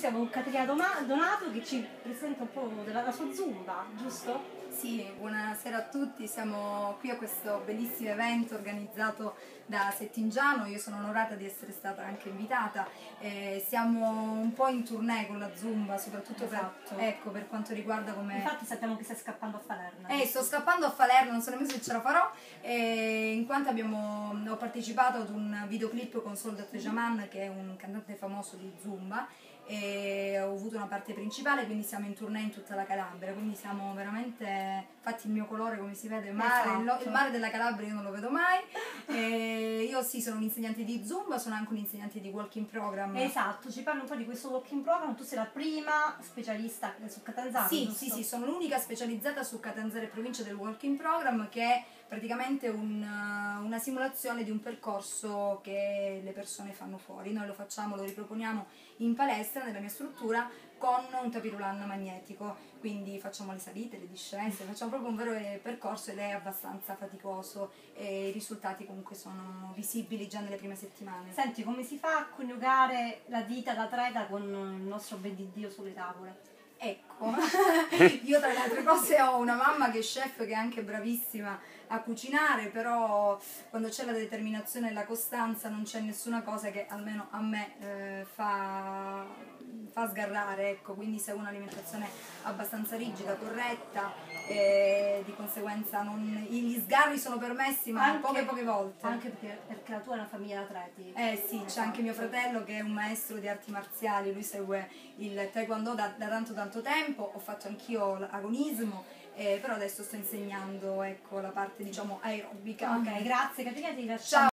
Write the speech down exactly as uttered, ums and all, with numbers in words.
siamo con Caterina Donato che ci presenta un po' della la sua Zumba, giusto? Sì, buonasera a tutti, siamo qui a questo bellissimo evento organizzato da Settingiano. Io sono onorata di essere stata anche invitata. Eh, siamo un po' in tournée con la Zumba, soprattutto esatto. per, ecco, per quanto riguarda come... Infatti sappiamo che stai scappando a Falerno. Eh, sto scappando a Falerno, non so nemmeno se ce la farò, eh, in quanto abbiamo, ho partecipato ad un videoclip con Soldat Jaman, che è un cantante famoso di Zumba, e ho avuto una parte principale, quindi siamo in tournée in tutta la Calabria, quindi siamo veramente, infatti il mio colore come si vede, mare, esatto. il, il mare della Calabria io non lo vedo mai. E io sì, sono un'insegnante di Zumba, sono anche un'insegnante di walking program. Esatto, ci parli un po' di questo walking program, tu sei la prima specialista su Catanzaro, Sì, giusto? sì, sì, sono l'unica specializzata su Catanzaro e provincia del walking program, che è praticamente un, una simulazione di un percorso che le persone fanno fuori. Noi lo facciamo, lo riproponiamo in palestra, nella mia struttura, con un tapirulan magnetico, quindi facciamo le salite, le discese, facciamo proprio un vero percorso ed è abbastanza faticoso e i risultati comunque sono visibili già nelle prime settimane. Senti, come si fa a coniugare la vita d'atleta con il nostro ben di Dio sulle tavole? Ecco, io tra le altre cose ho una mamma che è chef, che è anche bravissima a cucinare, però quando c'è la determinazione e la costanza non c'è nessuna cosa che almeno a me eh, fa, fa sgarrare, ecco, quindi seguo un'alimentazione abbastanza rigida, corretta, e di conseguenza non, gli sgarri sono permessi ma anche, poche poche volte. Anche perché, perché la tua è una famiglia d'atleti. Eh sì, c'è anche mio fratello che è un maestro di arti marziali, lui segue il taekwondo da, da tanto tanto tempo, ho fatto anch'io l'agonismo, eh, però adesso sto insegnando, ecco, la parte diciamo aerobica. Ok, grazie Caterina, ti lasciamo. Ciao.